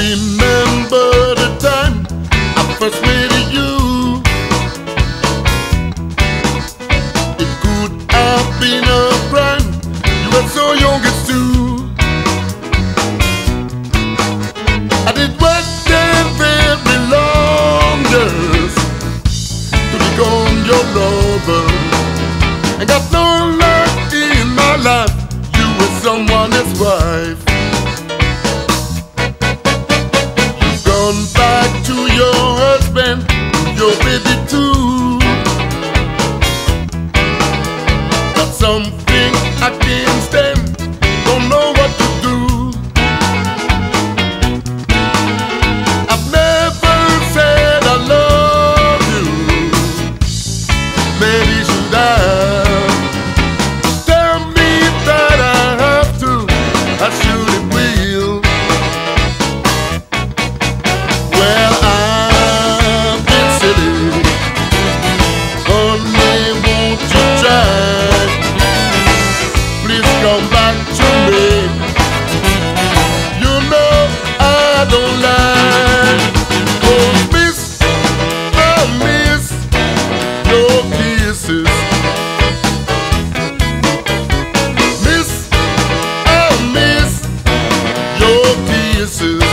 remember the time I first met you. It could have been a crime. You were so young and too. I did work there very long years to become your lover. I got no luck in my life. You were someone else's wife. You've gone back to your husband, your baby too. That's something I can't stand. Don't know what to do. I've never said I love you. Maybe should I? Tell me that I have to. I surely will. Well, I've been silly. Honey, won't you try? Please come back to me. You know I don't lie. Oh, miss, I miss your kisses. Miss, I miss your kisses.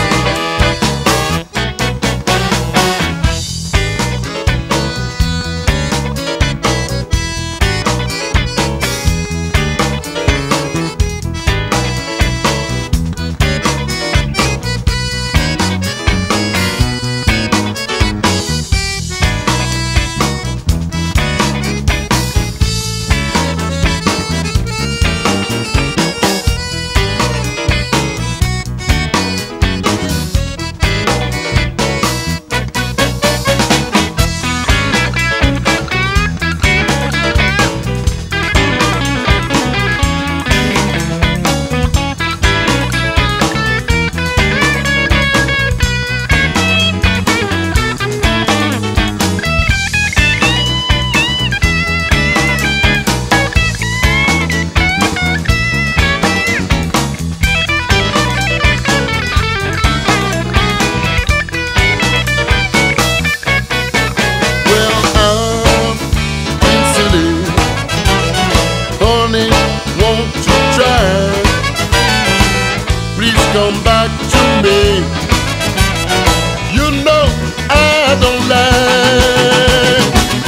Come back to me. You know I don't lie.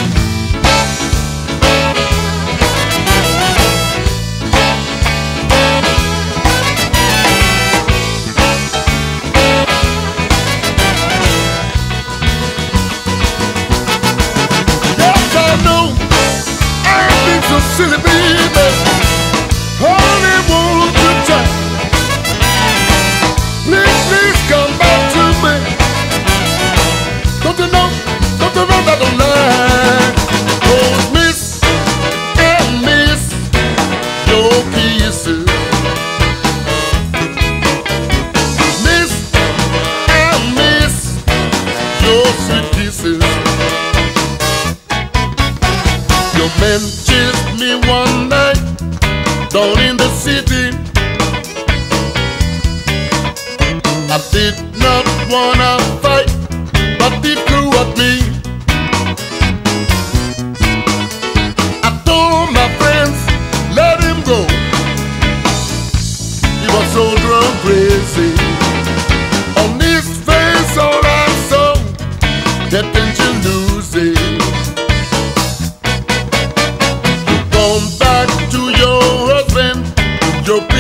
Yes, I know I've been so silly, baby. Honey, won't you try? Please come back to me. Don't you know that I don't lie? Oh, miss, I miss your kisses. Miss, I miss your sweet kisses. Your man chased me one night down in the city. I did not wanna fight, but he threw at me. I told my friends, let him go. He was so drunk crazy. On his face all I saw, attention losing. You've gone back to your husband, your